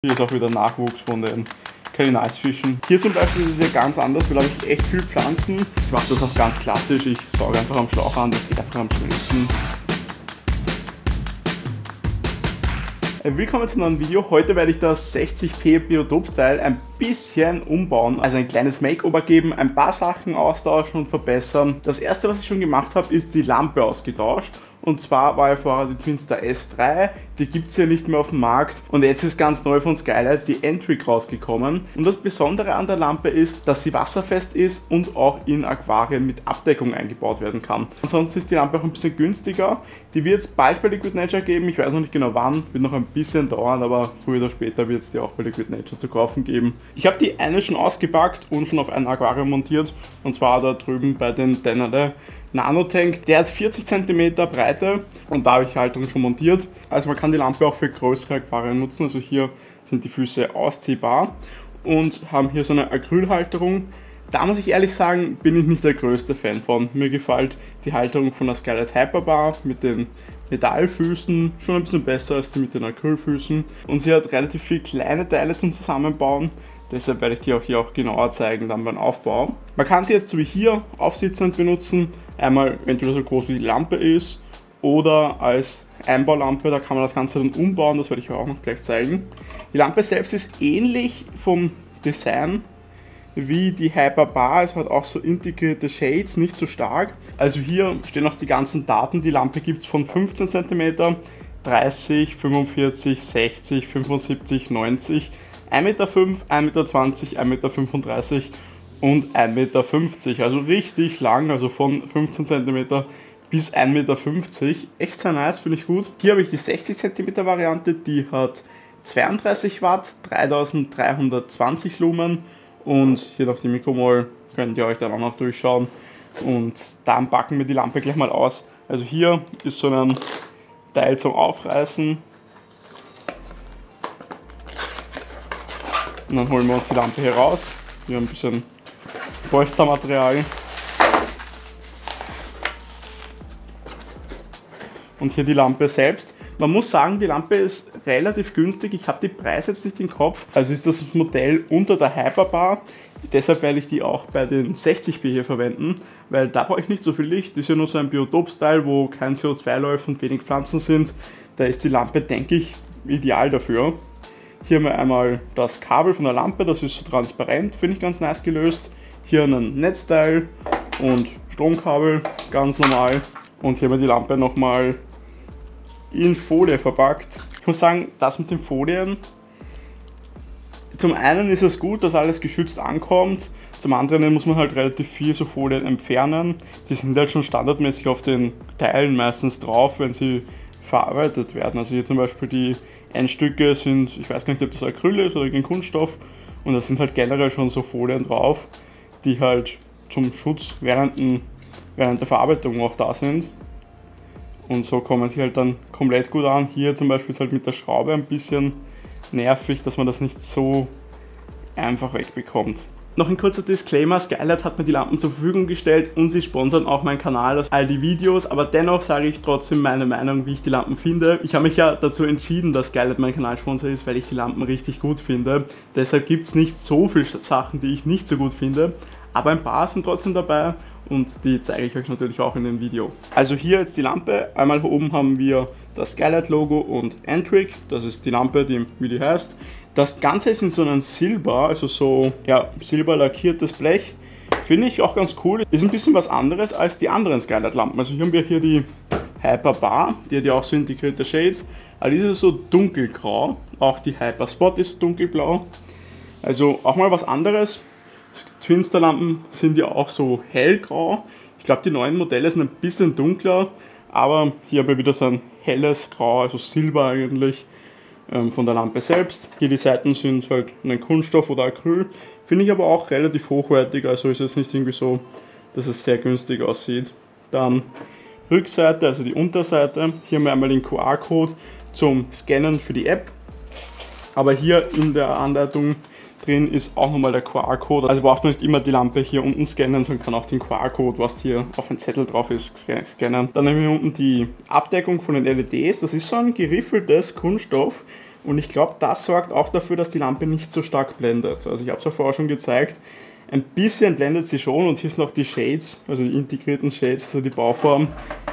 Hier ist auch wieder Nachwuchs von den Kardinalsfischen. Hier zum Beispiel ist es ja ganz anders, weil da habe ich echt viel Pflanzen. Ich mache das auch ganz klassisch, ich sauge einfach am Schlauch an, das geht einfach am schnellsten. Willkommen zu einem neuen Video. Heute werde ich das 60p Biotop-Style ein bisschen umbauen, also ein kleines Makeover geben, ein paar Sachen austauschen und verbessern. Das erste, was ich schon gemacht habe, ist die Lampe ausgetauscht. Und zwar war ja vorher die Twinstar S3, die gibt es ja nicht mehr auf dem Markt. Und jetzt ist ganz neu von Skylight die N-Trick rausgekommen. Und das Besondere an der Lampe ist, dass sie wasserfest ist und auch in Aquarien mit Abdeckung eingebaut werden kann. Ansonsten ist die Lampe auch ein bisschen günstiger. Die wird es bald bei Liquid Nature geben, ich weiß noch nicht genau wann, wird noch ein bisschen dauern, aber früher oder später wird es die auch bei Liquid Nature zu kaufen geben. Ich habe die eine schon ausgepackt und schon auf ein Aquarium montiert. Und zwar da drüben bei den Dennerle Nanotank, der hat 40 cm Breite und da habe ich die Halterung schon montiert. Also man kann die Lampe auch für größere Aquarien nutzen, also hier sind die Füße ausziehbar und haben hier so eine Acrylhalterung. Da muss ich ehrlich sagen, bin ich nicht der größte Fan von. Mir gefällt die Halterung von der Skylight Hyperbar mit den Metallfüßen schon ein bisschen besser als die mit den Acrylfüßen. Und sie hat relativ viele kleine Teile zum Zusammenbauen. Deshalb werde ich die auch hier auch genauer zeigen dann beim Aufbau. Man kann sie jetzt so wie hier aufsitzend benutzen. Einmal entweder so groß wie die Lampe ist oder als Einbaulampe. Da kann man das Ganze dann umbauen. Das werde ich auch noch gleich zeigen. Die Lampe selbst ist ähnlich vom Design wie die Hyperbar. Es hat auch so integrierte Shades, nicht so stark. Also hier stehen auch die ganzen Daten. Die Lampe gibt es von 15 cm, 30, 45, 60, 75, 90 1,5 Meter, 1,20 Meter, 1,35 Meter und 1,50 Meter. Also richtig lang, also von 15 cm bis 1,50 Meter. Echt sehr nice, finde ich gut. Hier habe ich die 60 cm Variante, die hat 32 Watt, 3320 Lumen und hier noch die Mikromol, könnt ihr euch dann auch noch durchschauen. Und dann packen wir die Lampe gleich mal aus. Also hier ist so ein Teil zum Aufreißen. Und dann holen wir uns die Lampe hier raus. Hier ein bisschen Polstermaterial. Und hier die Lampe selbst. Man muss sagen, die Lampe ist relativ günstig. Ich habe die Preise jetzt nicht im Kopf. Also ist das Modell unter der Hyperbar. Deshalb werde ich die auch bei den 60p hier verwenden. Weil da brauche ich nicht so viel Licht. Das ist ja nur so ein Biotop-Style, wo kein CO2 läuft und wenig Pflanzen sind. Da ist die Lampe, denke ich, ideal dafür. Hier haben wir einmal das Kabel von der Lampe, das ist so transparent, finde ich ganz nice gelöst. Hier ein Netzteil und Stromkabel, ganz normal. Und hier haben wir die Lampe nochmal in Folie verpackt. Ich muss sagen, das mit den Folien, zum einen ist es gut, dass alles geschützt ankommt, zum anderen muss man halt relativ viel so Folien entfernen. Die sind halt schon standardmäßig auf den Teilen meistens drauf, wenn sie verarbeitet werden. Also hier zum Beispiel die Endstücke sind, ich weiß gar nicht, ob das Acryl ist oder irgendein Kunststoff, und da sind halt generell schon so Folien drauf, die halt zum Schutz während der Verarbeitung auch da sind. Und so kommen sie halt dann komplett gut an. Hier zum Beispiel ist halt mit der Schraube ein bisschen nervig, dass man das nicht so einfach wegbekommt. Noch ein kurzer Disclaimer, Skylight hat mir die Lampen zur Verfügung gestellt und sie sponsern auch meinen Kanal, also all die Videos, aber dennoch sage ich trotzdem meine Meinung, wie ich die Lampen finde. Ich habe mich ja dazu entschieden, dass Skylight mein Kanalsponsor ist, weil ich die Lampen richtig gut finde. Deshalb gibt es nicht so viele Sachen, die ich nicht so gut finde, aber ein paar sind trotzdem dabei und die zeige ich euch natürlich auch in dem Video. Also hier jetzt die Lampe, einmal oben haben wir das Skylight Logo und N-Trick, das ist die Lampe, wie die heißt. Das Ganze ist in so einem Silber, also so ja, silber lackiertes Blech. Finde ich auch ganz cool. Ist ein bisschen was anderes als die anderen Skylight-Lampen. Also hier haben wir hier die Hyperbar, die hat ja auch so integrierte Shades. Aber diese ist so dunkelgrau. Auch die Hyperspot ist so dunkelblau. Also auch mal was anderes. Twinstar-Lampen sind ja auch so hellgrau. Ich glaube, die neuen Modelle sind ein bisschen dunkler. Aber hier haben wir wieder so ein helles Grau, also Silber eigentlich. Von der Lampe selbst. Hier die Seiten sind halt ein Kunststoff oder Acryl. Finde ich aber auch relativ hochwertig, also ist es nicht irgendwie so, dass es sehr günstig aussieht. Dann Rückseite, also die Unterseite. Hier haben wir einmal den QR-Code zum Scannen für die App. Aber hier in der Anleitung drin ist auch nochmal der QR-Code. Also braucht man nicht immer die Lampe hier unten scannen, sondern kann auch den QR-Code, was hier auf dem Zettel drauf ist, scannen. Dann haben wir hier unten die Abdeckung von den LEDs. Das ist so ein geriffeltes Kunststoff. Und ich glaube, das sorgt auch dafür, dass die Lampe nicht so stark blendet. Also ich habe es ja vorher schon gezeigt, ein bisschen blendet sie schon und hier sind auch die Shades, also die integrierten Shades, also die Bauform,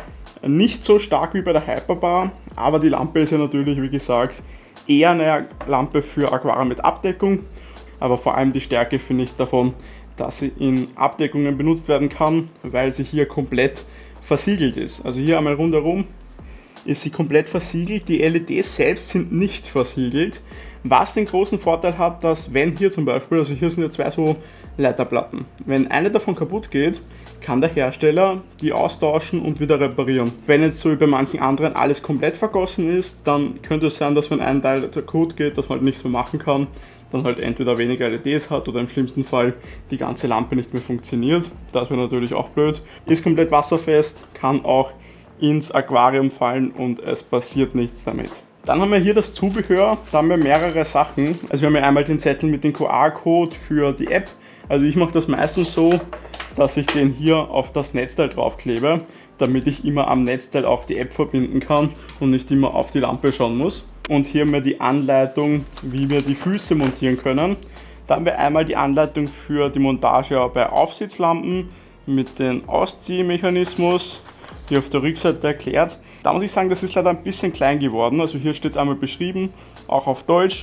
nicht so stark wie bei der Hyperbar, aber die Lampe ist ja natürlich, wie gesagt, eher eine Lampe für Aquarien mit Abdeckung, aber vor allem die Stärke finde ich davon, dass sie in Abdeckungen benutzt werden kann, weil sie hier komplett versiegelt ist. Also hier einmal rundherum ist sie komplett versiegelt, die LEDs selbst sind nicht versiegelt, was den großen Vorteil hat, dass wenn hier zum Beispiel, also hier sind ja zwei so Leiterplatten, wenn eine davon kaputt geht, kann der Hersteller die austauschen und wieder reparieren. Wenn jetzt so wie bei manchen anderen alles komplett vergossen ist, dann könnte es sein, dass wenn ein Teil kaputt geht, dass man halt nichts mehr machen kann, dann halt entweder weniger LEDs hat oder im schlimmsten Fall die ganze Lampe nicht mehr funktioniert. Das wäre natürlich auch blöd. Ist komplett wasserfest, kann auch ins Aquarium fallen und es passiert nichts damit. Dann haben wir hier das Zubehör, da haben wir mehrere Sachen. Also wir haben ja einmal den Zettel mit dem QR-Code für die App. Also ich mache das meistens so, dass ich den hier auf das Netzteil draufklebe, damit ich immer am Netzteil auch die App verbinden kann und nicht immer auf die Lampe schauen muss. Und hier haben wir die Anleitung, wie wir die Füße montieren können. Da haben wir einmal die Anleitung für die Montage bei Aufsitzlampen mit dem Ausziehmechanismus, hier auf der Rückseite erklärt. Da muss ich sagen, das ist leider ein bisschen klein geworden. Also hier steht es einmal beschrieben, auch auf Deutsch.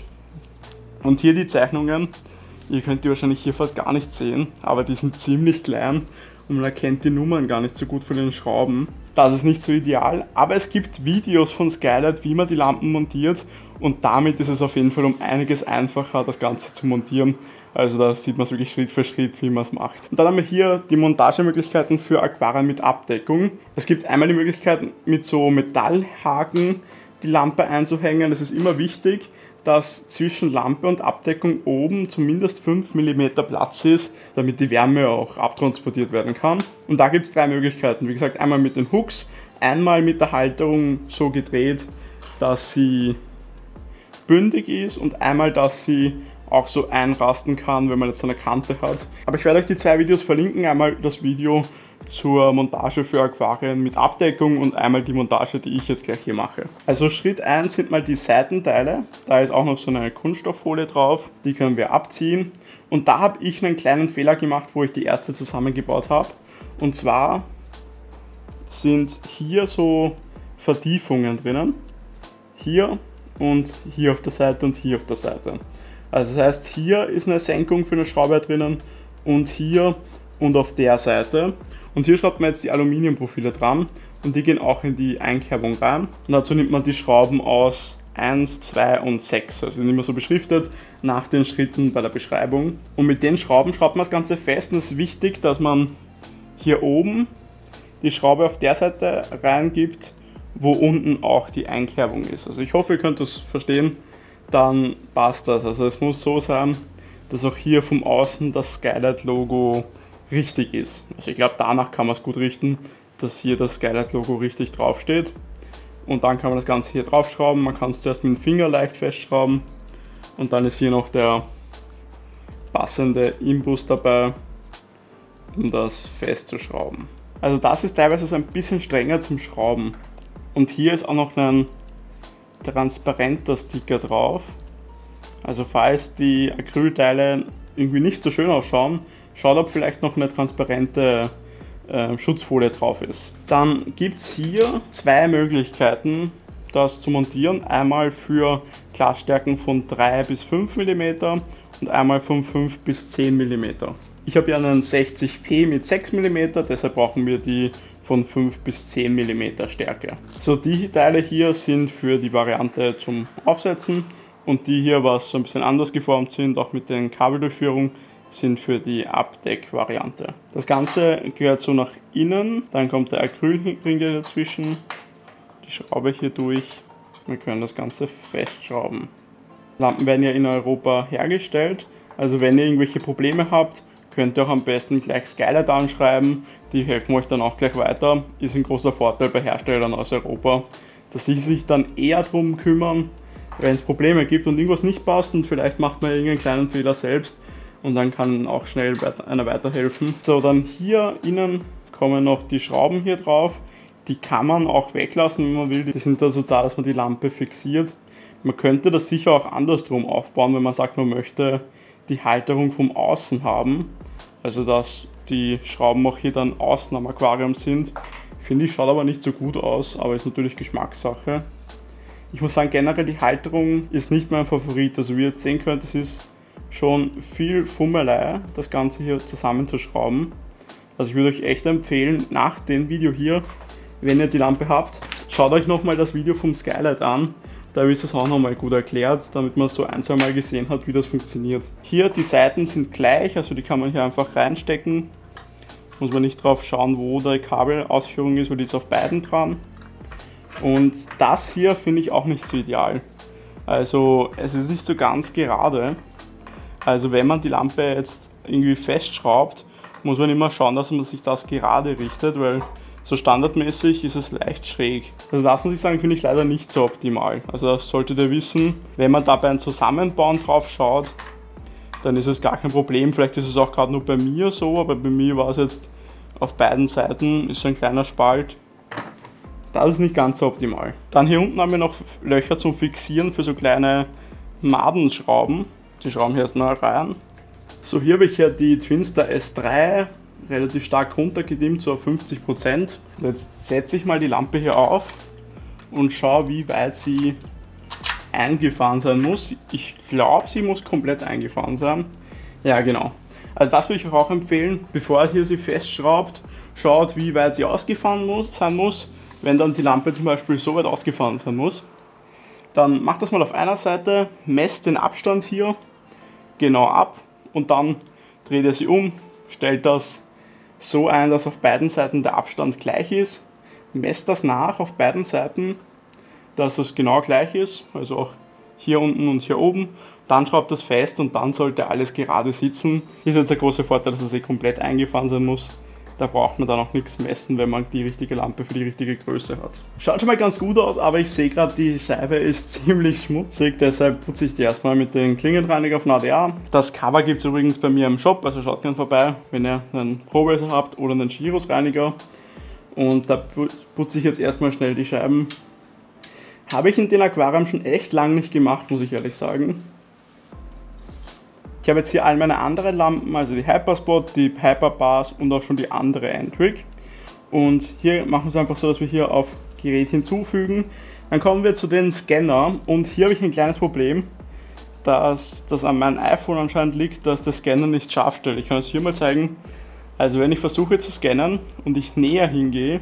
Und hier die Zeichnungen. Ihr könnt die wahrscheinlich hier fast gar nicht sehen, aber die sind ziemlich klein und man erkennt die Nummern gar nicht so gut von den Schrauben. Das ist nicht so ideal, aber es gibt Videos von Skylight, wie man die Lampen montiert und damit ist es auf jeden Fall um einiges einfacher, das Ganze zu montieren. Also da sieht man es wirklich Schritt für Schritt, wie man es macht. Und dann haben wir hier die Montagemöglichkeiten für Aquarien mit Abdeckung. Es gibt einmal die Möglichkeit, mit so Metallhaken die Lampe einzuhängen. Es ist immer wichtig, dass zwischen Lampe und Abdeckung oben zumindest 5 mm Platz ist, damit die Wärme auch abtransportiert werden kann. Und da gibt es 3 Möglichkeiten. Wie gesagt, einmal mit den Hooks, einmal mit der Halterung so gedreht, dass sie bündig ist und einmal, dass sie auch so einrasten kann, wenn man jetzt eine Kante hat. Aber ich werde euch die 2 Videos verlinken. Einmal das Video zur Montage für Aquarien mit Abdeckung und einmal die Montage, die ich jetzt gleich hier mache. Also Schritt 1 sind mal die Seitenteile. Da ist auch noch so eine Kunststofffolie drauf. Die können wir abziehen. Und da habe ich einen kleinen Fehler gemacht, wo ich die erste zusammengebaut habe. Und zwar sind hier so Vertiefungen drinnen. Hier und hier auf der Seite und hier auf der Seite. Also das heißt, hier ist eine Senkung für eine Schraube drinnen und hier und auf der Seite. Und hier schraubt man jetzt die Aluminiumprofile dran und die gehen auch in die Einkerbung rein. Und dazu nimmt man die Schrauben aus 1, 2 und 6. Also sind immer so beschriftet nach den Schritten bei der Beschreibung. Und mit den Schrauben schraubt man das Ganze fest und es ist wichtig, dass man hier oben die Schraube auf der Seite reingibt, wo unten auch die Einkerbung ist. Also ich hoffe, ihr könnt das verstehen, dann passt das. Also es muss so sein, dass auch hier vom Außen das Skylight-Logo richtig ist. Also ich glaube, danach kann man es gut richten, dass hier das Skylight-Logo richtig draufsteht. Und dann kann man das Ganze hier draufschrauben. Man kann es zuerst mit dem Finger leicht festschrauben und dann ist hier noch der passende Imbus dabei, um das festzuschrauben. Also das ist teilweise so ein bisschen strenger zum Schrauben. Und hier ist auch noch ein transparenter Sticker drauf. Also falls die Acrylteile irgendwie nicht so schön ausschauen, schaut, ob vielleicht noch eine transparente Schutzfolie drauf ist. Dann gibt es hier 2 Möglichkeiten, das zu montieren. Einmal für Glasstärken von 3 bis 5 mm und einmal von 5 bis 10 mm. Ich habe ja einen 60p mit 6 mm, deshalb brauchen wir die von 5 bis 10 mm Stärke. So, die Teile hier sind für die Variante zum Aufsetzen und die hier, was so ein bisschen anders geformt sind, auch mit den Kabeldurchführungen, sind für die Abdeck-Variante. Das Ganze gehört so nach innen, dann kommt der Acrylring dazwischen, die Schraube hier durch. Wir können das Ganze festschrauben. Lampen werden ja in Europa hergestellt, also wenn ihr irgendwelche Probleme habt, könnt ihr auch am besten gleich Skylight anschreiben, die helfen euch dann auch gleich weiter. Ist ein großer Vorteil bei Herstellern aus Europa, dass sie sich dann eher darum kümmern, wenn es Probleme gibt und irgendwas nicht passt und vielleicht macht man irgendeinen kleinen Fehler selbst und dann kann auch schnell einer weiterhelfen. So, dann hier innen kommen noch die Schrauben hier drauf. Die kann man auch weglassen, wenn man will. Die sind also da, dass man die Lampe fixiert. Man könnte das sicher auch andersrum aufbauen, wenn man sagt, man möchte die Halterung vom Außen haben. Also dass die Schrauben auch hier dann außen am Aquarium sind. Finde ich, schaut aber nicht so gut aus, aber ist natürlich Geschmackssache. Ich muss sagen, generell die Halterung ist nicht mein Favorit. Also wie ihr jetzt sehen könnt, es ist schon viel Fummelei, das Ganze hier zusammenzuschrauben. Also ich würde euch echt empfehlen, nach dem Video hier, wenn ihr die Lampe habt, schaut euch nochmal das Video vom Skylight an. Da ist es auch nochmal gut erklärt, damit man so ein, zwei Mal gesehen hat, wie das funktioniert. Hier, die Seiten sind gleich, also die kann man hier einfach reinstecken. Muss man nicht drauf schauen, wo die Kabelausführung ist, weil die ist auf beiden dran. Und das hier finde ich auch nicht so ideal. Also es ist nicht so ganz gerade. Also wenn man die Lampe jetzt irgendwie festschraubt, muss man immer schauen, dass man sich das gerade richtet, weil so standardmäßig ist es leicht schräg. Also das muss ich sagen, finde ich leider nicht so optimal. Also das solltet ihr wissen. Wenn man da beim Zusammenbauen drauf schaut, dann ist es gar kein Problem. Vielleicht ist es auch gerade nur bei mir so, aber bei mir war es jetzt auf beiden Seiten, ist so ein kleiner Spalt. Das ist nicht ganz so optimal. Dann hier unten haben wir noch Löcher zum Fixieren für so kleine Madenschrauben. Die schrauben hier erstmal rein. So, hier habe ich ja die Twinstar S3 relativ stark runtergedimmt, so auf 50%. Jetzt setze ich mal die Lampe hier auf und schaue, wie weit sie eingefahren sein muss. Ich glaube, sie muss komplett eingefahren sein. Ja, genau. Also das würde ich euch auch empfehlen, bevor ihr hier sie festschraubt, schaut, wie weit sie ausgefahren sein muss. Wenn dann die Lampe zum Beispiel so weit ausgefahren sein muss, dann macht das mal auf einer Seite, messt den Abstand hier genau ab und dann dreht ihr sie um, stellt das so ein, dass auf beiden Seiten der Abstand gleich ist, messt das nach auf beiden Seiten, dass es genau gleich ist, also auch hier unten und hier oben, dann schraubt das fest und dann sollte alles gerade sitzen. Ist jetzt der große Vorteil, dass es komplett eingefahren sein muss. Da braucht man dann auch nichts messen, wenn man die richtige Lampe für die richtige Größe hat. Schaut schon mal ganz gut aus, aber ich sehe gerade, die Scheibe ist ziemlich schmutzig, deshalb putze ich die erstmal mit den Klingenreiniger von ADA. Das Cover gibt es übrigens bei mir im Shop, also schaut gerne vorbei, wenn ihr einen Pro-Razor habt oder einen Girus-Reiniger. Und da putze ich jetzt erstmal schnell die Scheiben. Habe ich in den Aquarium schon echt lange nicht gemacht, muss ich ehrlich sagen. Ich habe jetzt hier all meine anderen Lampen, also die Hyperspot, die Hyperbars und auch schon die andere N-Trick. Und hier machen wir es einfach so, dass wir hier auf Gerät hinzufügen. Dann kommen wir zu den Scanner und hier habe ich ein kleines Problem, dass das an meinem iPhone anscheinend liegt, dass der Scanner nicht scharf stellt. Ich kann es hier mal zeigen. Also wenn ich versuche zu scannen und ich näher hingehe,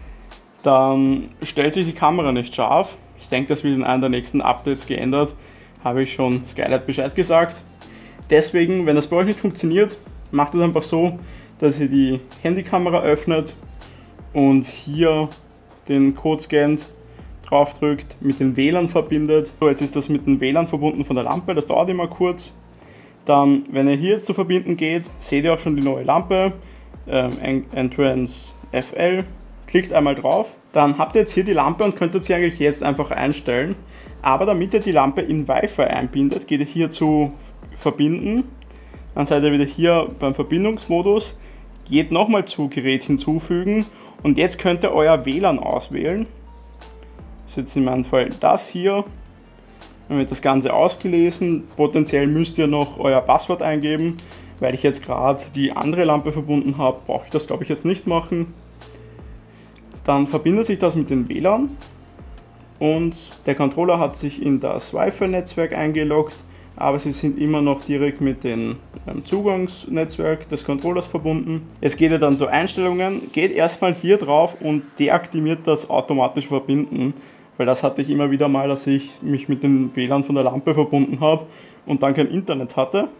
dann stellt sich die Kamera nicht scharf. Ich denke, das wird in einem der nächsten Updates geändert. Habe ich schon Skylight Bescheid gesagt. Deswegen, wenn das bei euch nicht funktioniert, macht es einfach so, dass ihr die Handykamera öffnet und hier den Code scannt, draufdrückt, mit dem WLAN verbindet. So, jetzt ist das mit dem WLAN verbunden von der Lampe, das dauert immer kurz. Dann, wenn ihr hier jetzt zu verbinden geht, seht ihr auch schon die neue Lampe, Entrance FL. Klickt einmal drauf, dann habt ihr jetzt hier die Lampe und könntet sie eigentlich jetzt einfach einstellen. Aber damit ihr die Lampe in Wi-Fi einbindet, geht ihr hier zu Verbinden, dann seid ihr wieder hier beim Verbindungsmodus, geht nochmal zu Gerät hinzufügen und jetzt könnt ihr euer WLAN auswählen. Das ist jetzt in meinem Fall das hier. Dann wird das Ganze ausgelesen, potenziell müsst ihr noch euer Passwort eingeben, weil ich jetzt gerade die andere Lampe verbunden habe, brauche ich das glaube ich jetzt nicht machen. Dann verbindet sich das mit dem WLAN und der Controller hat sich in das Wi-Fi-Netzwerk eingeloggt, aber sie sind immer noch direkt mit dem Zugangsnetzwerk des Controllers verbunden. Jetzt geht ihr dann zu Einstellungen, geht erstmal hier drauf und deaktiviert das automatische Verbinden, weil das hatte ich immer wieder mal, dass ich mich mit dem WLAN von der Lampe verbunden habe und dann kein Internet hatte.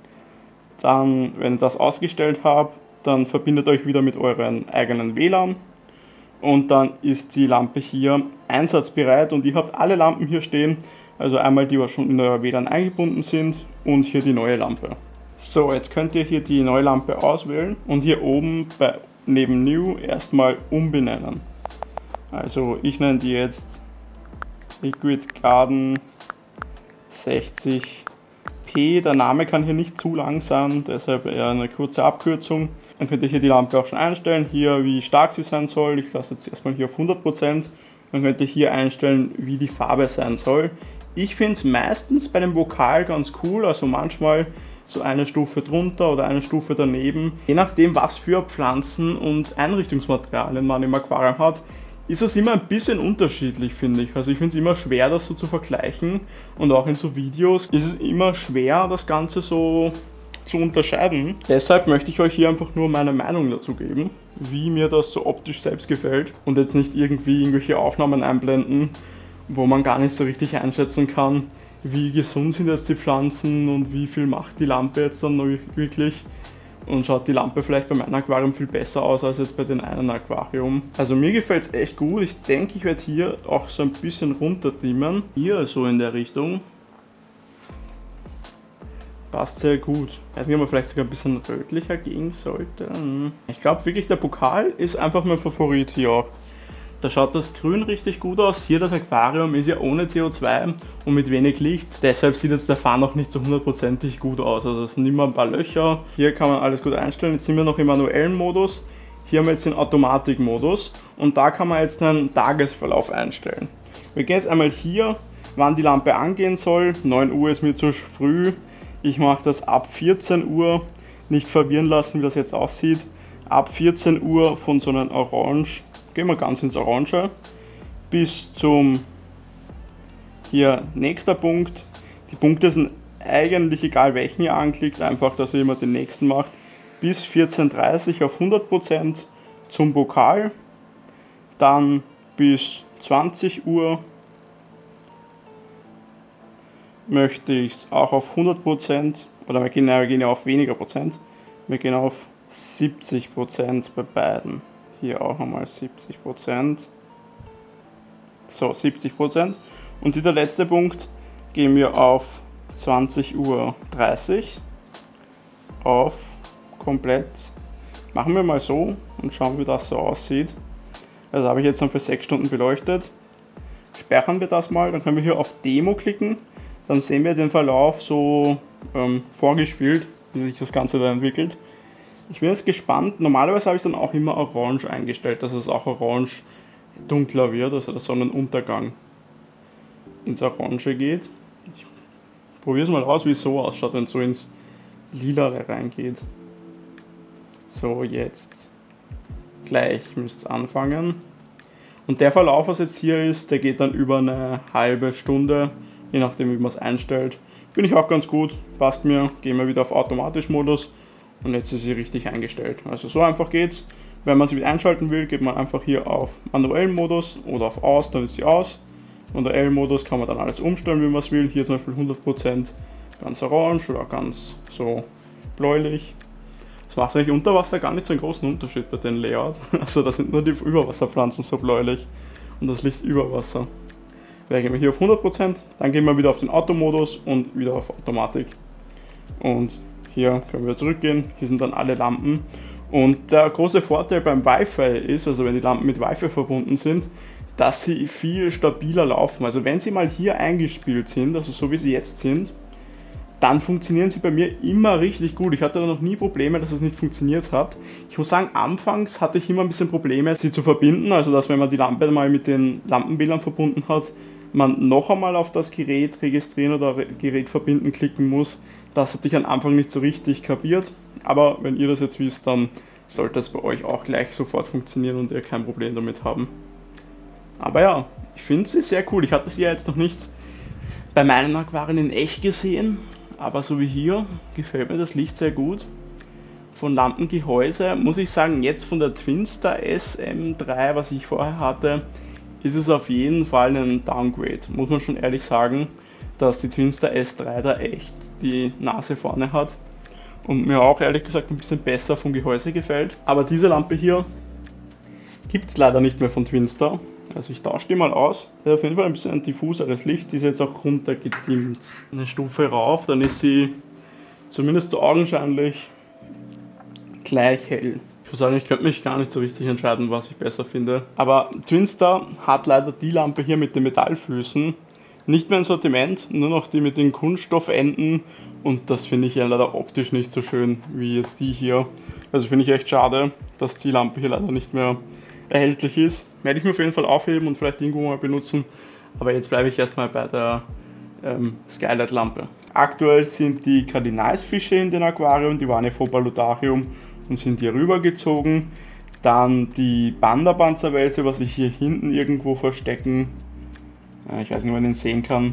Dann, wenn ihr das ausgestellt habt, dann verbindet euch wieder mit euren eigenen WLAN. Und dann ist die Lampe hier einsatzbereit und ihr habt alle Lampen hier stehen, also einmal die, die schon in euer WLAN eingebunden sind und hier die neue Lampe. So, jetzt könnt ihr hier die neue Lampe auswählen und hier oben neben New erstmal umbenennen. Also ich nenne die jetzt Liquid Garden 60p. Der Name kann hier nicht zu lang sein, deshalb eher eine kurze Abkürzung. Dann könnt ihr hier die Lampe auch schon einstellen, hier wie stark sie sein soll. Ich lasse jetzt erstmal hier auf 100%. Dann könnt ihr hier einstellen, wie die Farbe sein soll. Ich finde es meistens bei dem Vokal ganz cool, also manchmal so eine Stufe drunter oder eine Stufe daneben. Je nachdem, was für Pflanzen und Einrichtungsmaterialien man im Aquarium hat, ist es immer ein bisschen unterschiedlich, finde ich. Also ich finde es immer schwer, das so zu vergleichen, und auch in so Videos ist es immer schwer, das Ganze so zu unterscheiden. Deshalb möchte ich euch hier einfach nur meine Meinung dazu geben, wie mir das so optisch selbst gefällt, und jetzt nicht irgendwie irgendwelche Aufnahmen einblenden, wo man gar nicht so richtig einschätzen kann, wie gesund sind jetzt die Pflanzen und wie viel macht die Lampe jetzt dann wirklich. Und schaut die Lampe vielleicht bei meinem Aquarium viel besser aus als jetzt bei dem einen Aquarium. Also mir gefällt es echt gut. Ich denke, ich werde hier auch so ein bisschen runterdimmen. Hier so in der Richtung. Passt sehr gut. Ich weiß nicht, ob man vielleicht sogar ein bisschen rötlicher gehen sollte. Ich glaube wirklich, der Pokal ist einfach mein Favorit hier auch. Da schaut das Grün richtig gut aus. Hier das Aquarium ist ja ohne CO2 und mit wenig Licht. Deshalb sieht jetzt der Fan auch nicht so hundertprozentig gut aus. Also es sind immer ein paar Löcher. Hier kann man alles gut einstellen. Jetzt sind wir noch im manuellen Modus. Hier haben wir jetzt den Automatikmodus. Und da kann man jetzt einen Tagesverlauf einstellen. Wir gehen jetzt einmal hier, wann die Lampe angehen soll. 9 Uhr ist mir zu früh. Ich mache das ab 14 Uhr. Nicht verwirren lassen, wie das jetzt aussieht. Ab 14 Uhr von so einem Orange. Gehen wir ganz ins Orange, bis zum hier nächster Punkt. Die Punkte sind eigentlich egal, welchen ihr anklickt, einfach, dass ihr immer den nächsten macht. Bis 14:30 auf 100% zum Pokal, dann bis 20 Uhr möchte ich es auch auf 100%, oder wir gehen ja auf weniger Prozent, wir gehen auf 70% bei beiden. Hier auch einmal 70%. So, 70%. Und der letzte Punkt gehen wir auf 20:30 Uhr auf komplett. Machen wir mal so und schauen, wie das so aussieht. Also habe ich jetzt dann für 6 Stunden beleuchtet. Sperren wir das mal, dann können wir hier auf Demo klicken. Dann sehen wir den Verlauf so vorgespielt, wie sich das Ganze da entwickelt. Ich bin jetzt gespannt. Normalerweise habe ich es dann auch immer orange eingestellt, dass es auch orange dunkler wird, also der Sonnenuntergang ins Orange geht. Ich probiere es mal aus, wie es so ausschaut, wenn es so ins Lilare reingeht. So, jetzt gleich müsst ihr anfangen. Und der Verlauf, was jetzt hier ist, der geht dann über eine halbe Stunde, je nachdem, wie man es einstellt. Finde ich auch ganz gut, passt mir. Gehen wir wieder auf Automatisch-Modus. Und jetzt ist sie richtig eingestellt. Also so einfach geht's. Wenn man sie wieder einschalten will, geht man einfach hier auf manuellen Modus oder auf aus, dann ist sie aus. Unter L-Modus kann man dann alles umstellen, wie man es will. Hier zum Beispiel 100% ganz orange oder ganz so bläulich. Das macht eigentlich unter Wasser gar nicht so einen großen Unterschied bei den Layouts. Also da sind nur die Überwasserpflanzen so bläulich und das Licht über Wasser. Da gehen wir hier auf 100%, dann gehen wir wieder auf den Automodus und wieder auf Automatik. Und hier können wir zurückgehen, hier sind dann alle Lampen. Und der große Vorteil beim Wi-Fi ist, also wenn die Lampen mit Wi-Fi verbunden sind, dass sie viel stabiler laufen. Also wenn sie mal hier eingespielt sind, also so wie sie jetzt sind, dann funktionieren sie bei mir immer richtig gut. Ich hatte da noch nie Probleme, dass es nicht funktioniert hat. Ich muss sagen, anfangs hatte ich immer ein bisschen Probleme, sie zu verbinden. Also dass, wenn man die Lampe mal mit den Lampenbildern verbunden hat, man noch einmal auf das Gerät registrieren oder Gerät verbinden klicken muss. Das hatte ich am Anfang nicht so richtig kapiert, aber wenn ihr das jetzt wisst, dann sollte es bei euch auch gleich sofort funktionieren und ihr kein Problem damit haben. Aber ja, ich finde sie sehr cool. Ich hatte sie ja jetzt noch nicht bei meinen Aquarien in echt gesehen, aber so wie hier gefällt mir das Licht sehr gut. Von Lampengehäuse muss ich sagen, jetzt von der Twinstar SM3, was ich vorher hatte, ist es auf jeden Fall ein Downgrade, muss man schon ehrlich sagen, dass die Twinstar S3 da echt die Nase vorne hat und mir auch ehrlich gesagt ein bisschen besser vom Gehäuse gefällt. Aber diese Lampe hier gibt es leider nicht mehr von Twinstar, also ich tausche die mal aus. Das ist auf jeden Fall ein bisschen ein diffuseres Licht, die ist jetzt auch runtergedimmt. Eine Stufe rauf, dann ist sie zumindest so augenscheinlich gleich hell. Ich muss sagen, ich könnte mich gar nicht so richtig entscheiden, was ich besser finde. Aber Twinstar hat leider die Lampe hier mit den Metallfüßen nicht mehr im Sortiment, nur noch die mit den Kunststoffenden. Und das finde ich ja leider optisch nicht so schön wie jetzt die hier. Also finde ich echt schade, dass die Lampe hier leider nicht mehr erhältlich ist. Werde ich mir auf jeden Fall aufheben und vielleicht irgendwo mal benutzen. Aber jetzt bleibe ich erstmal bei der Skylight-Lampe. Aktuell sind die Kardinalsfische in den Aquarium, die waren ja vor Paludarium und sind hier rübergezogen. Dann die Panda-Panzerwälse, was sich hier hinten irgendwo verstecken. Ich weiß nicht, ob man den sehen kann.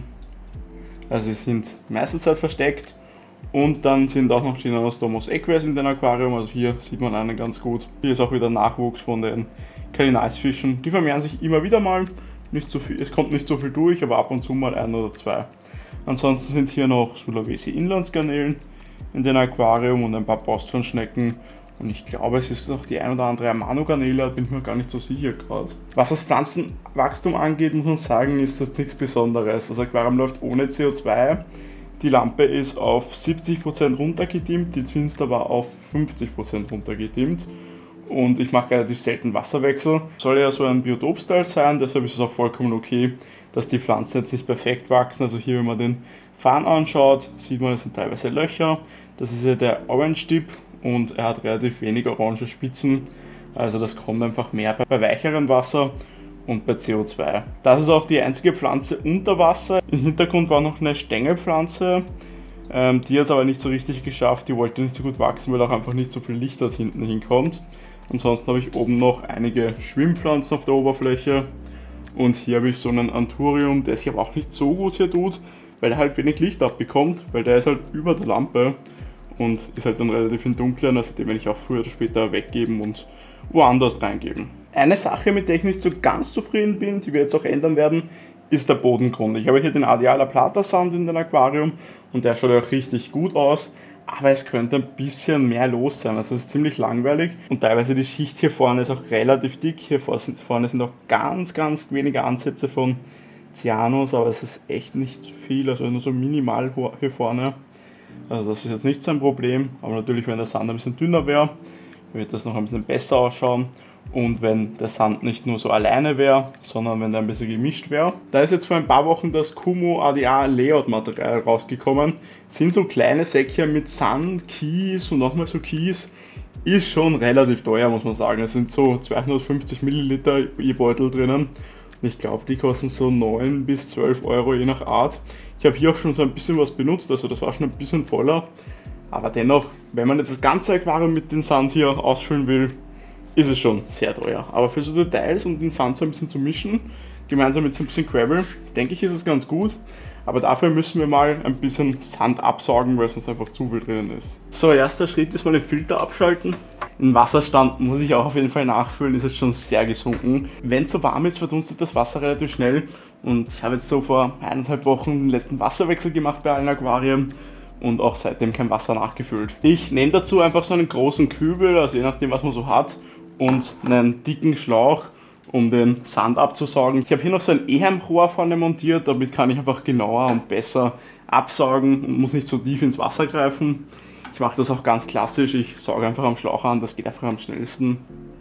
Also sie sind meistens halt versteckt. Und dann sind auch noch die Nanostomos equus in den Aquarium, also hier sieht man einen ganz gut. Hier ist auch wieder Nachwuchs von den Kardinalsfischen. Die vermehren sich immer wieder mal, nicht so viel, es kommt nicht so viel durch, aber ab und zu mal ein oder zwei. Ansonsten sind hier noch Sulawesi Inlandsgarnelen in den Aquarium und ein paar Posthornschnecken. Und ich glaube, es ist noch die ein oder andere Amano-Garnele, da bin ich mir gar nicht so sicher gerade. Was das Pflanzenwachstum angeht, muss man sagen, ist das nichts Besonderes. Das Aquarium läuft ohne CO2. Die Lampe ist auf 70% runtergedimmt, die Zwinster war auf 50% runtergedimmt. Und ich mache relativ selten Wasserwechsel. Soll ja so ein Biotop-Style sein, deshalb ist es auch vollkommen okay, dass die Pflanzen jetzt nicht perfekt wachsen. Also hier, wenn man den Farn anschaut, sieht man, es sind teilweise Löcher. Das ist ja der Orange Dip und er hat relativ wenig orange Spitzen. Also das kommt einfach mehr bei weicherem Wasser und bei CO2. Das ist auch die einzige Pflanze unter Wasser. Im Hintergrund war noch eine Stängelpflanze, die hat es aber nicht so richtig geschafft. Die wollte nicht so gut wachsen, weil auch einfach nicht so viel Licht dort hinten hinkommt. Ansonsten habe ich oben noch einige Schwimmpflanzen auf der Oberfläche. Und hier habe ich so einen Anthurium, der sich aber auch nicht so gut hier tut, weil er halt wenig Licht abbekommt, weil der ist halt über der Lampe und ist halt dann relativ im Dunkeln, also den werde ich auch früher oder später weggeben und woanders reingeben. Eine Sache, mit der ich nicht so ganz zufrieden bin, die wir jetzt auch ändern werden, ist der Bodengrund. Ich habe hier den Adiala Plata Sand in den Aquarium und der schaut ja auch richtig gut aus, aber es könnte ein bisschen mehr los sein. Also es ist ziemlich langweilig und teilweise die Schicht hier vorne ist auch relativ dick. Hier vorne sind auch ganz wenige Ansätze von Cyanus, aber es ist echt nicht viel, also nur so minimal hier vorne. Also das ist jetzt nicht so ein Problem, aber natürlich, wenn der Sand ein bisschen dünner wäre, wird das noch ein bisschen besser ausschauen. Und wenn der Sand nicht nur so alleine wäre, sondern wenn der ein bisschen gemischt wäre. Da ist jetzt vor ein paar Wochen das Kumu ADA Layout Material rausgekommen. Das sind so kleine Säcke mit Sand, Kies und nochmal so Kies. Ist schon relativ teuer, muss man sagen. Es sind so 250 Milliliter je Beutel drinnen. Und ich glaube, die kosten so 9 bis 12 Euro je nach Art. Ich habe hier auch schon so ein bisschen was benutzt, also das war schon ein bisschen voller. Aber dennoch, wenn man jetzt das ganze Aquarium mit dem Sand hier ausfüllen will, ist es schon sehr teuer. Aber für so Details und den Sand so ein bisschen zu mischen, gemeinsam mit so ein bisschen Gravel, denke ich, ist es ganz gut. Aber dafür müssen wir mal ein bisschen Sand absaugen, weil sonst einfach zu viel drin ist. So, erster Schritt ist mal den Filter abschalten. Den Wasserstand muss ich auch auf jeden Fall nachfüllen, ist jetzt schon sehr gesunken. Wenn es so warm ist, verdunstet das Wasser relativ schnell. Und ich habe jetzt so vor 1,5 Wochen den letzten Wasserwechsel gemacht bei allen Aquarien. Und auch seitdem kein Wasser nachgefüllt. Ich nehme dazu einfach so einen großen Kübel, also je nachdem was man so hat, und einen dicken Schlauch, um den Sand abzusaugen. Ich habe hier noch so ein Eheimrohr vorne montiert, damit kann ich einfach genauer und besser absaugen und muss nicht so tief ins Wasser greifen. Ich mache das auch ganz klassisch, ich sauge einfach am Schlauch an, das geht einfach am schnellsten.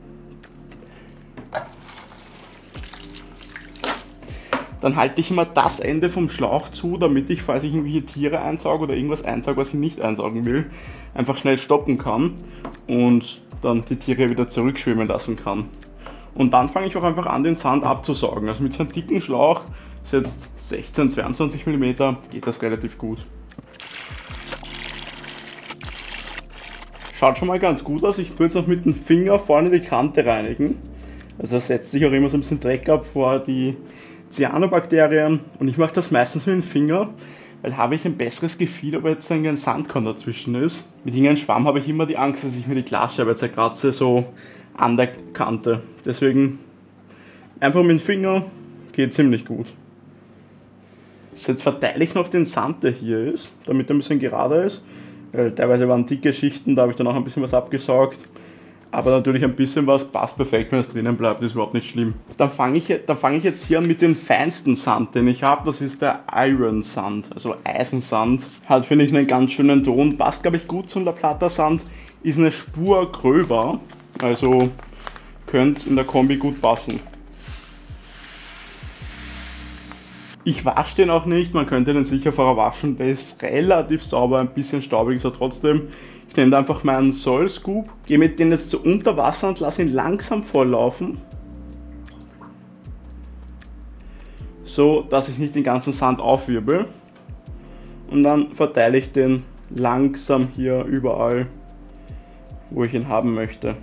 Dann halte ich immer das Ende vom Schlauch zu, damit ich, falls ich irgendwelche Tiere einsauge oder irgendwas einsauge, was ich nicht einsaugen will, einfach schnell stoppen kann und dann die Tiere wieder zurückschwimmen lassen kann. Und dann fange ich auch einfach an, den Sand abzusaugen. Also mit so einem dicken Schlauch, das ist jetzt 16, 22 mm, geht das relativ gut. Schaut schon mal ganz gut aus. Ich tue jetzt noch mit dem Finger vorne die Kante reinigen. Also da setzt sich auch immer so ein bisschen Dreck ab vor die Cyanobakterien und ich mache das meistens mit dem Finger, weil habe ich ein besseres Gefühl, ob jetzt ein Sandkorn dazwischen ist. Mit irgendeinem Schwamm habe ich immer die Angst, dass ich mir die Glasscheibe zerkratze, so an der Kante. Deswegen einfach mit dem Finger, geht ziemlich gut. So, jetzt verteile ich noch den Sand, der hier ist, damit er ein bisschen gerader ist. Teilweise waren dicke Schichten, da habe ich dann auch ein bisschen was abgesaugt. Aber natürlich ein bisschen was passt perfekt, wenn es drinnen bleibt, ist überhaupt nicht schlimm. Dann fange ich jetzt hier an mit dem feinsten Sand, den ich habe. Das ist der Iron Sand, also Eisensand. Hat, finde ich, einen ganz schönen Ton. Passt, glaube ich, gut zum La Plata Sand. Ist eine Spur gröber, also könnte in der Kombi gut passen. Ich wasche den auch nicht, man könnte den sicher vorher waschen. Der ist relativ sauber, ein bisschen staubig ist er trotzdem. Ich nehme einfach meinen Soil Scoop, gehe mit dem jetzt so unter Wasser und lasse ihn langsam volllaufen. So, dass ich nicht den ganzen Sand aufwirbel. Und dann verteile ich den langsam hier überall, wo ich ihn haben möchte.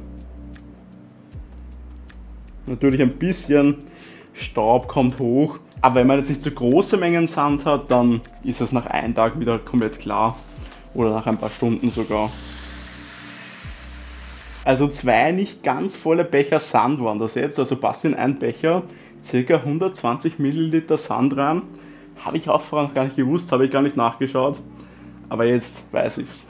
Natürlich ein bisschen Staub kommt hoch, aber wenn man jetzt nicht so große Mengen Sand hat, dann ist es nach einem Tag wieder komplett klar oder nach ein paar Stunden sogar. Also 2 nicht ganz volle Becher Sand waren das jetzt, also passt in einen Becher ca. 120 Milliliter Sand rein. Habe ich auch vorher noch gar nicht gewusst, habe ich gar nicht nachgeschaut, aber jetzt weiß ich's.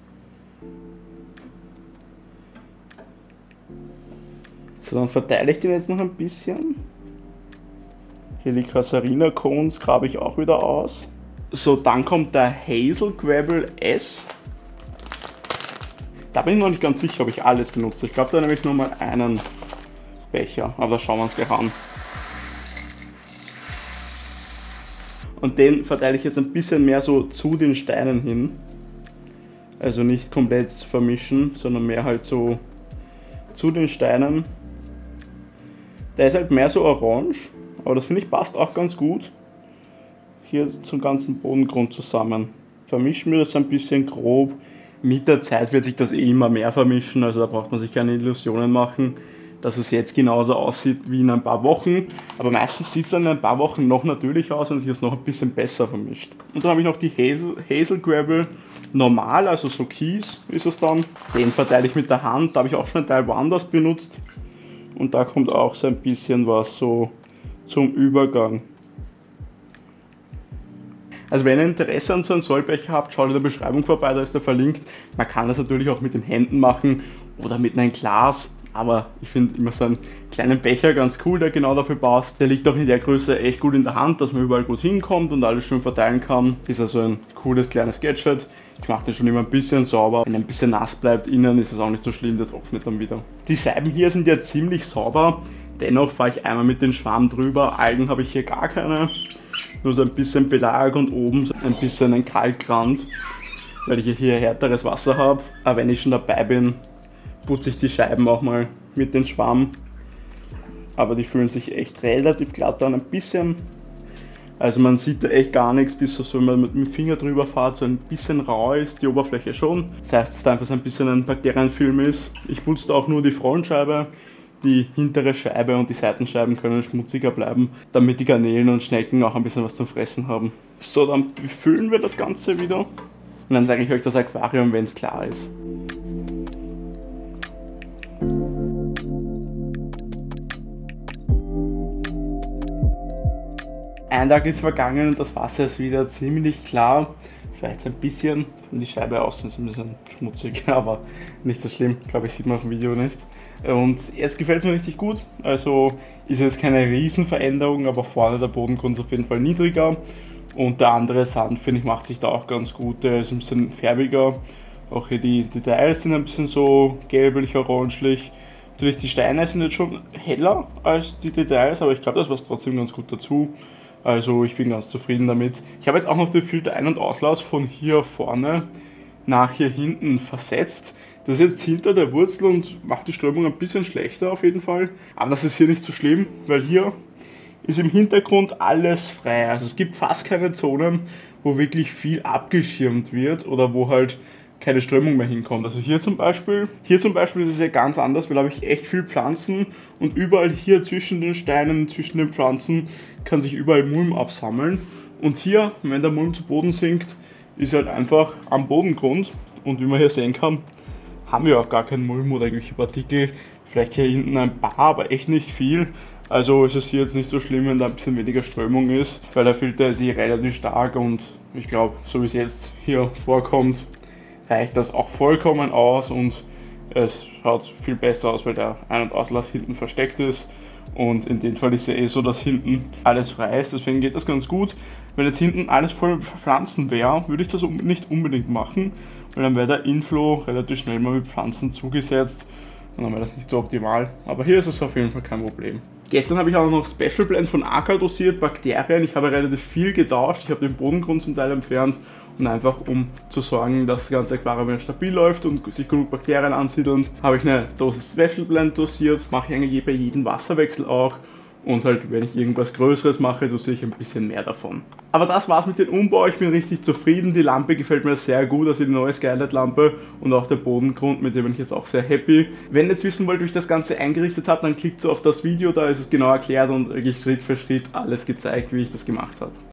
So, dann verteile ich den jetzt noch ein bisschen. Hier die Casuarina Cones grabe ich auch wieder aus. So, dann kommt der Hazel Gravel S. Da bin ich noch nicht ganz sicher, ob ich alles benutze. Ich glaube, da nehme ich nur mal einen Becher, aber das schauen wir uns gleich an. Und den verteile ich jetzt ein bisschen mehr so zu den Steinen hin. Also nicht komplett vermischen, sondern mehr halt so zu den Steinen. Der ist halt mehr so orange, aber das finde ich passt auch ganz gut hier zum ganzen Bodengrund zusammen. Vermischen wir das ein bisschen grob. Mit der Zeit wird sich das eh immer mehr vermischen, also da braucht man sich keine Illusionen machen, dass es jetzt genauso aussieht wie in ein paar Wochen. Aber meistens sieht es dann in ein paar Wochen noch natürlicher aus, wenn sich das noch ein bisschen besser vermischt. Und dann habe ich noch die Hazel Gravel normal, also so Kies ist es dann. Den verteile ich mit der Hand, da habe ich auch schon einen Teil woanders benutzt. Und da kommt auch so ein bisschen was so zum Übergang. Also wenn ihr Interesse an so einem Sollbecher habt, schaut in der Beschreibung vorbei, da ist der verlinkt. Man kann das natürlich auch mit den Händen machen oder mit einem Glas. Aber ich finde immer so einen kleinen Becher ganz cool, der genau dafür passt. Der liegt auch in der Größe echt gut in der Hand, dass man überall gut hinkommt und alles schön verteilen kann. Ist also ein cooles kleines Gadget. Ich mache den schon immer ein bisschen sauber. Wenn er ein bisschen nass bleibt innen, ist es auch nicht so schlimm, der trocknet dann wieder. Die Scheiben hier sind ja ziemlich sauber. Dennoch fahre ich einmal mit dem Schwamm drüber. Algen habe ich hier gar keine. Nur so ein bisschen Belag und oben so ein bisschen ein Kalkrand, weil ich hier härteres Wasser habe. Aber wenn ich schon dabei bin, putze ich die Scheiben auch mal mit dem Schwamm. Aber die fühlen sich echt relativ glatt an, ein bisschen. Also man sieht da echt gar nichts, bis so, wenn man mit dem Finger drüber fährt, so ein bisschen rau ist, die Oberfläche schon. Das heißt, dass da einfach so ein bisschen ein Bakterienfilm ist. Ich putze da auch nur die Frontscheibe. Die hintere Scheibe und die Seitenscheiben können schmutziger bleiben, damit die Garnelen und Schnecken auch ein bisschen was zum Fressen haben. So, dann befüllen wir das Ganze wieder. Und dann zeige ich euch das Aquarium, wenn es klar ist. Ein Tag ist vergangen und das Wasser ist wieder ziemlich klar. Vielleicht so ein bisschen von die Scheibe außen ist ein bisschen schmutzig, aber nicht so schlimm. Glaube ich, sieht man auf dem Video nicht. Und jetzt gefällt es mir richtig gut. Also ist jetzt keine Riesenveränderung, aber vorne der Bodengrund ist auf jeden Fall niedriger. Und der andere Sand, finde ich, macht sich da auch ganz gut. Der ist ein bisschen färbiger. Auch hier die Details sind ein bisschen so gelblich-orangelich. Natürlich die Steine sind jetzt schon heller als die Details, aber ich glaube, das passt trotzdem ganz gut dazu. Also ich bin ganz zufrieden damit. Ich habe jetzt auch noch den Filter Ein- und Auslass von hier vorne nach hier hinten versetzt. Das ist jetzt hinter der Wurzel und macht die Strömung ein bisschen schlechter auf jeden Fall. Aber das ist hier nicht so schlimm, weil hier ist im Hintergrund alles frei. Also es gibt fast keine Zonen, wo wirklich viel abgeschirmt wird oder wo halt keine Strömung mehr hinkommt. Also hier zum Beispiel ist es ja ganz anders, weil da habe ich echt viel Pflanzen und überall hier zwischen den Steinen, zwischen den Pflanzen kann sich überall Mulm absammeln. Und hier, wenn der Mulm zu Boden sinkt, ist halt einfach am Bodengrund. Und wie man hier sehen kann, haben wir auch gar keinen Mulm oder irgendwelche Partikel. Vielleicht hier hinten ein paar, aber echt nicht viel. Also ist es hier jetzt nicht so schlimm, wenn da ein bisschen weniger Strömung ist, weil der Filter ist eh relativ stark und ich glaube, so wie es jetzt hier vorkommt, reicht das auch vollkommen aus und es schaut viel besser aus, weil der Ein- und Auslass hinten versteckt ist. Und in dem Fall ist ja eh so, dass hinten alles frei ist, deswegen geht das ganz gut. Wenn jetzt hinten alles voll mit Pflanzen wäre, würde ich das nicht unbedingt machen, weil dann wäre der Inflow relativ schnell mal mit Pflanzen zugesetzt und dann wäre das nicht so optimal. Aber hier ist es auf jeden Fall kein Problem. Gestern habe ich auch noch Special Blend von Acker dosiert, Bakterien. Ich habe relativ viel getauscht, ich habe den Bodengrund zum Teil entfernt und einfach um zu sorgen, dass das ganze Aquarium wieder stabil läuft und sich genug Bakterien ansiedeln, habe ich eine Dosis Special Blend dosiert, mache ich eigentlich bei jedem Wasserwechsel auch Und halt, wenn ich irgendwas Größeres mache, dann sehe ich ein bisschen mehr davon. Aber das war's mit dem Umbau. Ich bin richtig zufrieden. Die Lampe gefällt mir sehr gut, also die neue Skylight-Lampe und auch der Bodengrund, mit dem bin ich jetzt auch sehr happy. Wenn ihr jetzt wissen wollt, wie ich das Ganze eingerichtet habe, dann klickt so auf das Video, da ist es genau erklärt und wirklich Schritt für Schritt alles gezeigt, wie ich das gemacht habe.